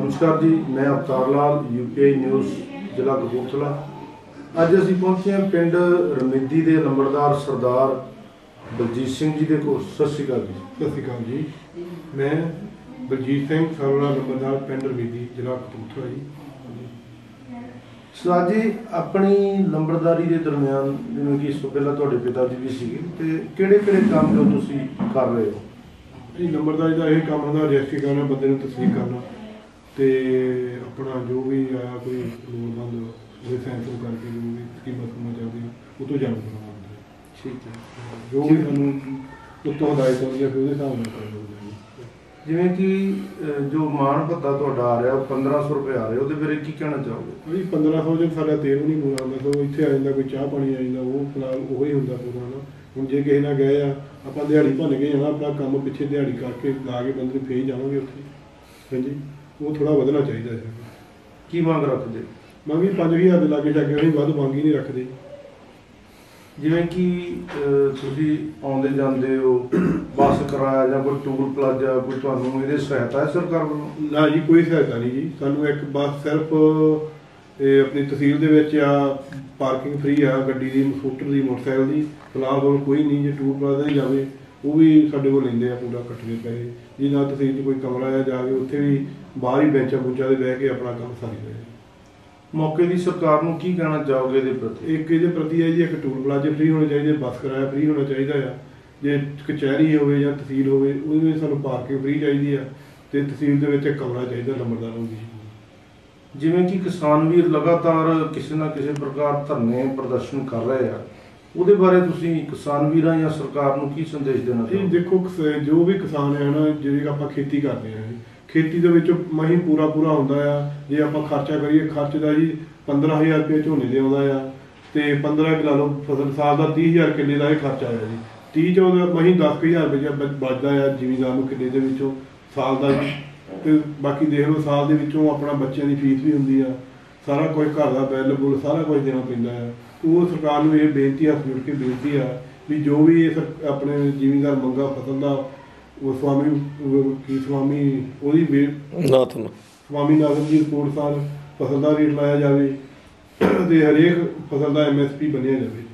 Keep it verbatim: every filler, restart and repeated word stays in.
नमस्कार जी, मैं अवतार लाल यूपीआई न्यूज़ जिला कपूरथला। अज असीं पहुंचे हैं पिंड रमिदी के नंबरदार सरदार बलजीत सिंह जी के कोल। सत श्री अकाल जी। सत श्री अकाल जी। मैं बलजीत सिंह सरदार नंबरदार पिंड रमिदी जिला कपूरथला जी। सरदार जी, अपनी नंबरदारी के दरम्यान जिवें कि इस तो पहला तुहाडे पिता जी भी सीगे ते किहड़े-किहड़े काम जो तुसीं कर रहे हो? जी, नंबरदारी का यही काम होंदा, रजिस्ट्री करना, बंदे नूं तस्दीक करना ते अपना जो भी आया कोई लोड़वंद ਉਹਦੇ ਸੈਂਸਰ ਕਰਕੇ ਜੋ ਵੀ ਸਕੀਮਾਂ ਸਕੂਮਾਂ ਚੱਲਦੀਆਂ ਉਹ ਤੋਂ ਜਾਣੂ ਕਰਾਉਣਾ ਹੁੰਦਾ ਹੈ। ਠੀਕ ਹੈ। ਜੋ ਵੀ ਸਾਨੂੰ ਉੱਤੋਂ ਹਦਾਇਤ ਆਉਂਦੀ ਹੈ ਫਿਰ ਉਹਦੇ ਹਿਸਾਬ ਨਾਲ ਕਰਨਾ ਹੁੰਦਾ ਹੈ। ਜਿਵੇਂ ਕਿ ਜੋ ਮਾਣ ਭੱਤਾ ਤੁਹਾਡਾ ਆ ਰਿਹਾ ਪੰਦਰਾਂ ਸੌ ਰੁਪਏ ਆ ਰਿਹਾ, ਉਹਦੇ ਬਾਰੇ ਕੀ ਕਹਿਣਾ ਚਾਹੋਗੇ? ਜੀ, ਪੰਦਰਾਂ ਸੌ ਜੇ ਸਾਡਾ ਤੇਲ ਵੀ ਨਹੀਂ ਪੂਰਾ ਹੁੰਦਾ ਤਾਂ ਇੱਥੇ ਆ ਜਾਂਦਾ, ਕੋਈ ਚਾਹ ਪਾਣੀ ਆ ਜਾਂਦਾ, ਉਹ ਫਿਲਹਾਲ ਉਹੀ ਹੁੰਦਾ ਪੂਰਾ ਨਾ। ਹੁਣ ਜੇ ਕਿਸੇ ਨਾਲ ਗਏ ਆ ਆਪਾਂ ਦਿਹਾੜੀ ਭੰਨ ਕੇ ਜਾਣਾ, ਆਪਣਾ ਕੰਮ ਪਿੱਛੇ ਦਿਹਾੜੀ ਕਰਕੇ ਲਾ ਕੇ ਬੰਦੇ ਨੂੰ ਫੇਰ ਜਾਵਾਂਗੇ ਉੱਥੇ। ਹਾਂਜੀ, ਉਹ ਥੋੜ੍ਹਾ ਵਧਣਾ ਚਾਹੀਦਾ ਹੈ। ਕੀ ਮੰਗ ਰੱਖਦੇ? ਮੰਗੀ ਪੰਜ ਹਜ਼ਾਰ ਦੇ ਲਾਗੇ ਛਾਗੇ, ਅਸੀਂ ਵੱਧ ਮੰਗ ਹੀ ਨਹੀਂ ਰੱਖਦੇ। ਜਿਵੇਂ ਕਿ ਤੁਸੀਂ ਆਉਂਦੇ ਜਾਂਦੇ ਹੋ, ਬੱਸ ਕਿਰਾਇਆ ਜਾਂ ਕੋਈ ਟੂਲ ਪਲਾਜ਼ਾ, ਕੋਈ ਤੁਹਾਨੂੰ ਇਹਦੀ ਸਹਾਇਤਾ ਹੈ ਸਰਕਾਰ ਵੱਲੋਂ? ਨਾ ਜੀ, ਕੋਈ ਸਹਾਇਤਾ ਨਹੀਂ ਜੀ। ਸਾਨੂੰ ਇੱਕ ਬੱਸ ਸਿਰਫ ਇਹ ਆਪਣੀ ਤਹਿਸੀਲ ਦੇ ਵਿੱਚ ਆ, ਪਾਰਕਿੰਗ ਫ੍ਰੀ ਆ ਗੱਡੀ ਦੀ, ਸਕੂਟਰ ਦੀ, ਮੋਟਰਸਾਈਕਲ ਦੀ। ਫਿਲਹਾਲ ਕੋਲ ਕੋਈ ਨਹੀਂ। ਜੇ ਟੂਲ ਪਲਾਜ਼ਾ ਹੀ ਜਾਵੇ ਉਹ ਵੀ ਸਾਡੇ ਕੋਲ ਲੈਂਦੇ ਆ ਪੂਰਾ ਇਕੱਠੇ ਪੈਸੇ। ਜੇ ਨਾ ਤਹਿਸੀਲ 'ਚ ਕੋਈ ਕਮਰਾ ਆ ਜਾ ਕੇ ਉੱਥੇ ਵੀ ਬਾਹਰ ਹੀ ਬੈਂਚਾਂ ਬੁੰਚਾਂ 'ਤੇ ਬਹਿ ਕੇ ਆਪਣਾ ਕੰਮ ਸਾਰੀ ਰਹੇ। ਮੌਕੇ ਦੀ ਸਰਕਾਰ ਨੂੰ ਕੀ ਕਹਿਣਾ ਚਾਹੋਗੇ ਇਹਦੇ ਪ੍ਰਤੀ? ਇੱਕ ਇਹਦੇ ਪ੍ਰਤੀ ਹੈ ਜੀ, ਇੱਕ ਟੂਲ ਪਲਾਜ਼ੇ ਫ੍ਰੀ ਹੋਣੇ ਚਾਹੀਦੇ, ਬੱਸ ਕਿਰਾਇਆ ਫ੍ਰੀ ਹੋਣਾ ਚਾਹੀਦਾ ਆ। ਜੇ ਕਚਹਿਰੀ ਹੋਵੇ ਜਾਂ ਤਹਿਸੀਲ ਹੋਵੇ ਉਹਦੇ ਵਿੱਚ ਸਾਨੂੰ ਪਾਰਕਿੰਗ ਫ੍ਰੀ ਚਾਹੀਦੀ ਆ, ਅਤੇ ਤਹਿਸੀਲ ਦੇ ਵਿੱਚ ਇੱਕ ਕਮਰਾ ਚਾਹੀਦਾ ਨੰਬਰਦਾਰਾਂ ਦੀ। ਜਿਵੇਂ ਕਿ ਕਿਸਾਨ ਵੀਰ ਲਗਾਤਾਰ ਕਿਸੇ ਨਾ ਕਿਸੇ ਪ੍ਰਕਾਰ ਧਰਨੇ ਪ੍ਰਦਰਸ਼ਨ ਕਰ ਰਹੇ ਆ, ਉਹਦੇ ਬਾਰੇ ਤੁਸੀਂ ਕਿਸਾਨ ਵੀਰਾਂ ਜਾਂ ਸਰਕਾਰ ਨੂੰ ਕੀ ਸੰਦੇਸ਼ ਦੇਣਾ ਜੀ? ਦੇਖੋ, ਜੋ ਵੀ ਕਿਸਾਨ ਹੈ ਨਾ, ਜਿਹੜੇ ਆਪਾਂ ਖੇਤੀ ਕਰਦੇ ਹਾਂ, ਖੇਤੀ ਦੇ ਵਿੱਚ ਮਹੀਂ ਪੂਰਾ ਪੂਰਾ ਹੁੰਦਾ ਆ। ਜੇ ਆਪਾਂ ਖਰਚਾ ਕਰੀਏ, ਖਰਚ ਦਾ ਜੀ ਪੰਦਰਾਂ ਹਜ਼ਾਰ ਰੁਪਏ ਝੋਨੇ ਦੇ ਆਉਂਦਾ ਆ, ਅਤੇ ਪੰਦਰਾਂ ਕਿ ਲਾ ਲਓ ਫਸਲ ਸਾਲ ਦਾ ਤੀਹ ਹਜ਼ਾਰ ਕਿੱਲੇ ਦਾ ਇਹ ਖਰਚਾ ਆਇਆ ਜੀ। ਤੀਹ 'ਚ ਉਹਦਾ ਮਹੀਂ ਦਸ ਕੁ ਹਜ਼ਾਰ ਰੁਪਏ ਬਚਦਾ ਆ ਜ਼ਿਮੀਂਦਾਰ ਨੂੰ ਕਿੱਲੇ ਦੇ ਵਿੱਚੋਂ ਸਾਲ ਦਾ ਜੀ। ਅਤੇ ਬਾਕੀ ਦੇਖ ਲਓ ਸਾਲ ਦੇ ਵਿੱਚੋਂ ਆਪਣਾ ਬੱਚਿਆਂ ਦੀ ਫੀਸ ਵੀ ਹੁੰਦੀ ਆ, ਸਾਰਾ ਕੁਝ ਘਰ ਦਾ ਬਿੱਲ ਬੁੱਲ ਸਾਰਾ ਕੁਝ ਦੇਣਾ ਪੈਂਦਾ ਆ। ਉਹ ਸਰਕਾਰ ਨੂੰ ਇਹ ਬੇਨਤੀ ਹੱਥ ਜੋੜ ਕੇ ਬੇਨਤੀ ਆ ਵੀ ਜੋ ਵੀ ਇਹ ਆਪਣੇ ਜ਼ਿਮੀਂਦਾਰ ਮੰਗਾ ਫਸਲ ਦਾ, ਉਹ ਸਵਾਮੀ ਕੀ ਸਵਾਮੀ ਉਹਦੀ ਵੇ ਨਾਥਨ ਸਵਾਮੀ ਨਾਥਨ ਦੀ ਰਿਪੋਰਟ ਸਾਰ ਫਸਲ ਦਾ ਰੇਟ ਲਾਇਆ ਜਾਵੇ ਅਤੇ ਹਰੇਕ ਫਸਲ ਦਾ ਐਮ ਐਸ ਪੀ ਬਣਿਆ ਜਾਵੇ।